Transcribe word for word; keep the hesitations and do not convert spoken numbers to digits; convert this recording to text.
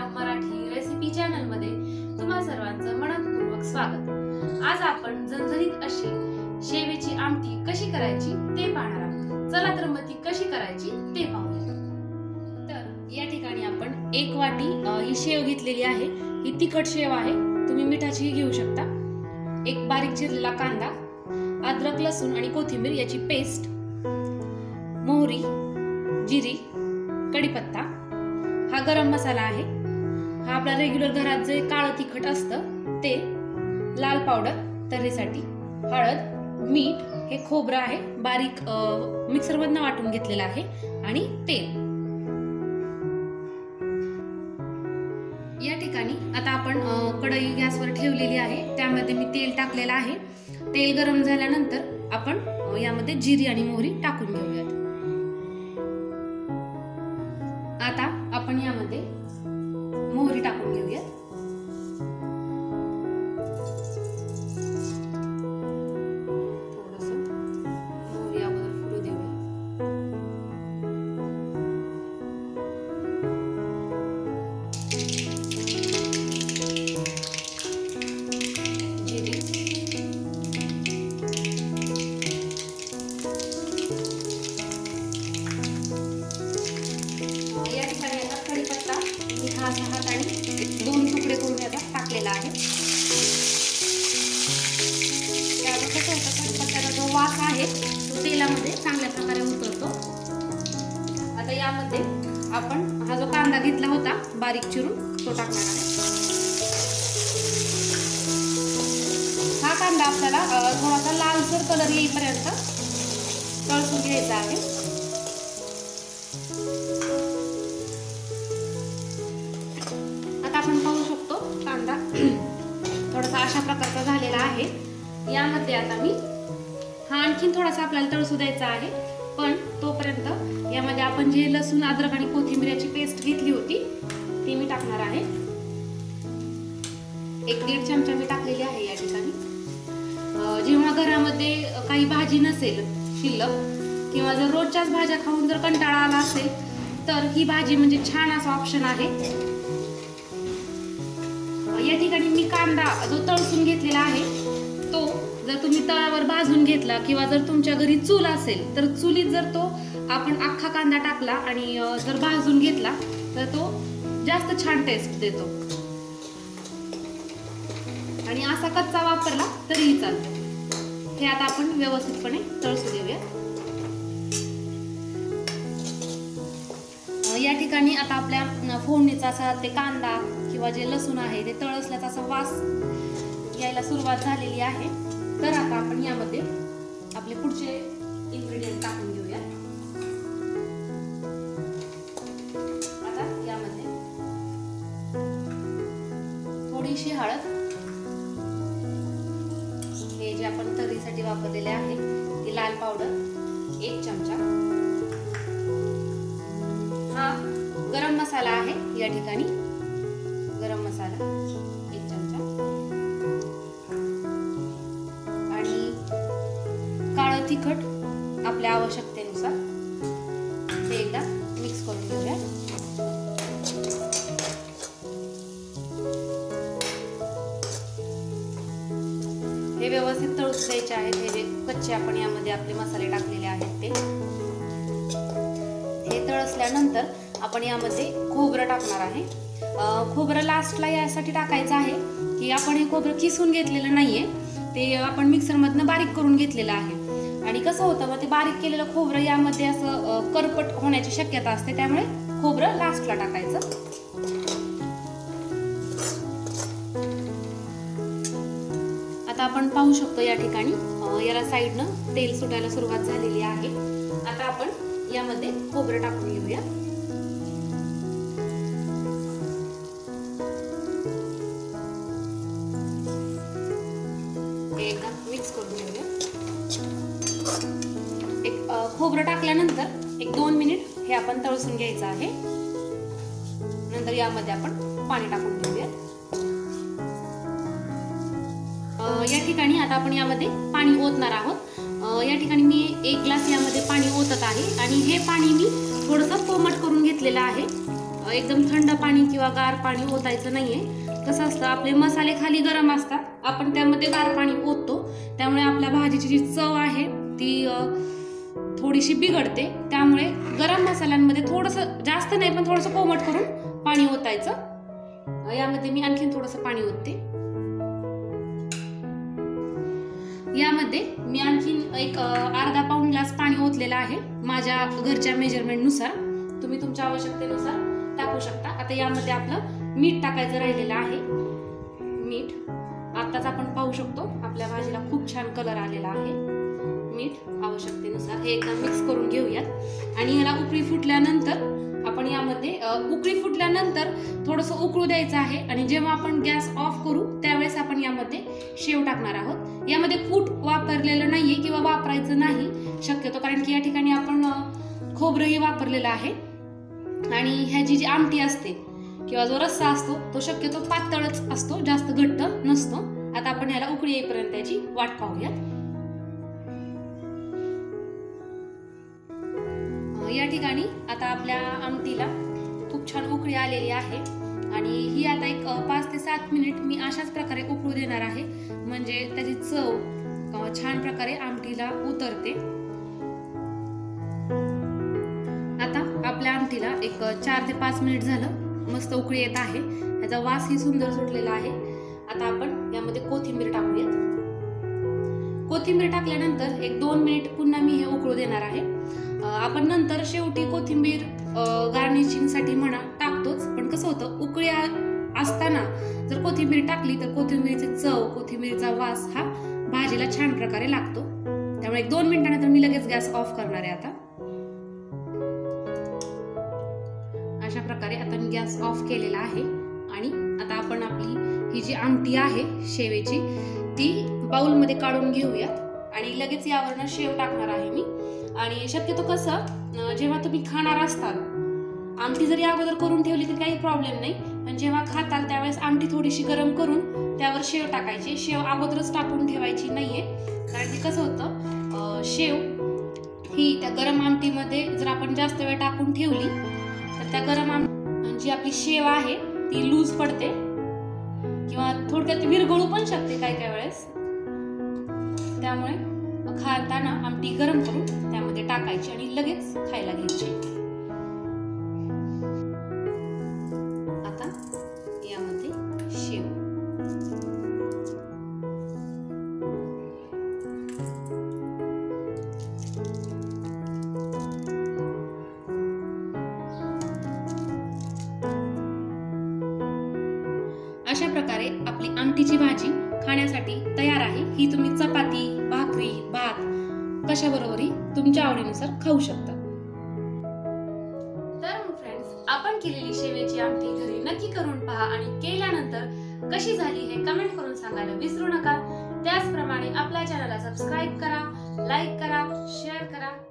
Marathi recipe channel मध्ये तुम्हा सर्वांचं मनपूर्वक स्वागत। आज आपण झणझणीत अशी शेवेची आमटी कशी करायची ते पाहणार आहोत। चला तर मग ती कशी करायची ते पाहूया। तर या ठिकाणी आपण एक वाटी ही शेव घेतलेली आहे। ही तिखट शेव आहे, तुम्ही मिठाचीही घेऊ शकता। एक बारीक चिरलेला कांदा, अद्रक लसूण आणि कोथिंबीर याची पेस्ट, मोहरी, जिरी, कढीपत्ता, हा गरम मसाला आहे, हा आपला रेग्युलर घरात जे काळं तिखट असतं ते, लाल पावडर तर्रीसाठी, हळद, मीठ, हे खोबरं आहे बारीक मिक्सर मधनं वाटून घेतलेलं आहे, आणि तेल। या ठिकाणी आता आपण कढई गॅसवर ठेवलेली आहे, त्यामध्ये मी तेल टाकलेलं आहे। तेल गरम झाल्यानंतर आपण यामध्ये जिरी आणि मोहरी टाकून घेऊयात। आता आपण यामध्ये मोहरी टाकून घेऊयात। थोडंसं मोहरी अगोदर फुलू देऊया। जिरे, या ठिकाणी आता कढीपत्ता मी हा हाताने दोन तुकडे करून याचा टाकलेला आहे। यावर कसं होतं, कढीपत्त्याचा जो वास आहे तो तेलामध्ये चांगल्या प्रकारे उतरतो। आता यामध्ये आपण हा जो कांदा घेतला होता बारीक चिरून तो टाकणार आहे। हा कांदा आपल्याला थोडासा लालसर कलर येईपर्यंत तळसून घ्यायचा आहे। आपण पाहू शकतो कांदा थोडासा अशा प्रकारचा झालेला आहे। यामध्ये आता मी हा आणखीन थोडासा आपल्याला तळसू द्यायचा आहे, पण तोपर्यंत यामध्ये आपण जे लसूण, अद्रक आणि कोथिंबीरची पेस्ट घेतली होती ती मी टाकणार आहे। एक दीड चमचा मी टाकलेली आहे या ठिकाणी। जेव्हा घरामध्ये काही भाजी नसेल शिल्लक, किंवा जर रोजच्याच भाज्या खाऊन जर कंटाळा आला असेल तर ही भाजी म्हणजे छान असा ऑप्शन आहे। या ठिकाणी मी कांदा जो तळसून घेतलेला आहे तो जर तुम्ही तव्यावर भाजून घेतला, किंवा जर तुमच्या घरी चूल असेल तर चुलीत जर तो आपण अख्खा कांदा टाकला आणि जर भाजून घेतला तर तो जास्त छान टेस्ट देतो, आणि असा कच्चा वापरला तरीही चालतो। हे आता आपण व्यवस्थितपणे तळसू देऊया। या ठिकाणी आता आपल्या फोडणीचा असा ते कांदा किंवा जे लसूण आहे ते तळसल्याचा असा वास यायला सुरुवात झालेली आहे। तर आता आपण यामध्ये आपले पुढचे इन्ग्रेडियंट टाकून घेऊया। आता यामध्ये थोडीशी हळद, हे जे आपण तर्रीसाठी वापरलेले आहे ती लाल पावडर एक चमचा, हा गरम मसाला आहे या ठिकाणी, गरम मसाला एक चमचा, आणि काळं तिखट आपल्या आवश्यकतेनुसार। ते एकदा मिक्स करून घेऊया। हे व्यवस्थित तळून द्यायचे आहेत। हे जे कच्चे आपण यामध्ये आपले मसाले टाकलेले आहेत ते, हे तळसल्यानंतर आपण यामध्ये खोबरं टाकणार आहे। खोबरं लास्टला यासाठी टाकायचं आहे की आपण हे खोबरं किसून घेतलेलं नाहीये, ते आपण मिक्सर मधनं बारीक करून घेतलेलं आहे, आणि कसं होतं मग ते बारीक केलेलं खोबरं यामध्ये असं करपट होण्याची शक्यता असते, त्यामुळे खोबरं लास्टला टाकायचं। आता आपण पाहू शकतो या ठिकाणी याला साईडनं तेल सुटायला सुरुवात झालेली आहे। आता आपण यामध्ये खोबरं टाकून घेऊया। एकदा मिक्स करून घेऊया। एक खोबरं टाकल्यानंतर एक दोन मिनिट हे आपण तळसून घ्यायचं आहे। नंतर यामध्ये आपण पाणी टाकून घेऊया। या ठिकाणी आता आपण यामध्ये पाणी ओतणार आहोत। या ठिकाणी मी एक ग्लास यामध्ये पाणी ओतत आहे, आणि हे पाणी मी थोडंसं कोमट करून घेतलेलं आहे। एकदम थंड पाणी किंवा गार पाणी ओतायचं नाहीये. कसं असतं, आपले मसाले खाली गरम असतात, आपण त्यामध्ये गार पाणी ओततो, त्यामुळे आपल्या भाजीची जी चव आहे ती थोडीशी बिघडते. त्यामुळे गरम मसाल्यांमध्ये थोडंसं, जास्त नाही पण थोडंसं कोमट करून पाणी ओतायचं. यामध्ये मी आणखीन थोडंसं पाणी ओतते. यामध्ये मी आणखीन एक अर्धा पाऊण ग्लास पाणी ओतलेलं आहे माझ्या घरच्या मेजरमेंट नुसार. तुम्ही तुमच्या आवश्यकतेनुसार टाकू शकता. आता यामध्ये आपलं मीठ टाकायचं राहिलेलं आहे. मीठ आताच आपण पाहू शकतो आपल्या भाजीला खूप छान कलर आलेला आहे. मीठ आवश्यकतेनुसार हे एकदा मिक्स करून घेऊयात. आणि याला उकळी फुटल्यानंतर आपण यामध्ये उकळी फुटल्यानंतर थोडंसं उकळू द्यायचं आहे. आणि जेव्हा आपण गॅस ऑफ करू त्यावेळेस आपण यामध्ये शेव टाकणार आहोत. यामध्ये कूट वापरलेलं नाहीये किंवा वापरायचं नाही शक्यतो, कारण की या ठिकाणी आपण खोबरंही वापरलेलं आहे. आणि ह्याची जी आमटी असते किंवा जो रस्सा असतो तो शक्यतो पातळच असतो, जास्त घट्ट नसतो. आता आपण याला उकळी येईपर्यंत याची वाट पाहूयात. या ठिकाणी आता आपल्या आमटीला खूप छान उकळी आलेली आहे. आणि ही आता एक पाच ते सात मिनिट मी अशाच प्रकारे उकळू देणार आहे, म्हणजे त्याची चव छान प्रकारे आमटीला उतरते. आता आपल्या आमटीला एक चार ते पाच मिनिट झालं, मस्त उकळी येत आहे. याचा वासही सुंदर सुटलेला आहे. आता आपण यामध्ये कोथिंबीर टाकूयात. कोथिंबीर टाकल्यानंतर एक दोन मिनिट पुन्हा मी हे उकळू देणार आहे. आपण नंतर शेवटी कोथिंबीर गार्निशिंग साठी म्हणा टाकतोच, पण कसं होतं, उकळी असताना जर कोथिंबीर टाकली तर कोथिंबीरची चव, कोथिंबीरचा वास हा भाजीला छान प्रकारे लागतो. त्यामुळे एक दोन मिनिटानंतर मी लगेच गॅस ऑफ करणार आहे. आता अशा प्रकारे आता मी गॅस ऑफ केलेला आहे. आणि आता आपण आपली ही जी आमटी आहे शेवेची ती बाउल मध्ये काढून घेऊयात. आणि लगेच यावरनं शेव टाकणार आहे मी. आणि शक्यतो कसं, जेव्हा तुम्ही खाणार असताल, आमटी जरी अगोदर करून ठेवली तर काही प्रॉब्लेम नाही, पण जेव्हा खाताल त्यावेळेस आमटी थोडीशी गरम करून त्यावर शेव टाकायची. शेव अगोदरच टाकून ठेवायची नाहीये, कारण की कसं होतं, शेव ही त्या गरम आमटीमध्ये जर आपण जास्त वेळ टाकून ठेवली तर त्या गरम आमटी जी आपली शेव आहे ती लूज पडते किंवा थोडक्यात विरघळू पण शकते काही काही वेळेस. त्यामुळे खाताना आमटी गरम करून त्यामध्ये टाकायची आणि लगेच खायला घ्यायची. आता यामध्ये शेव, अशा प्रकारे आपली आमटीची भाजी खाण्यासाठी तयार आहे. ही तुम्ही चपाती, भाकरी, भात कशाबरोबरही तुमच्या आवडीनुसार खाऊ शकता. तर मग फ्रेंड्स, आपण केलेली शेवेची आमटी घरी नक्की करून पहा आणि केल्यानंतर कशी झाली हे कमेंट करून सांगायला विसरू नका. त्याचप्रमाणे आपल्या चॅनलला सबस्क्राईब करा, लाईक करा, शेअर करा.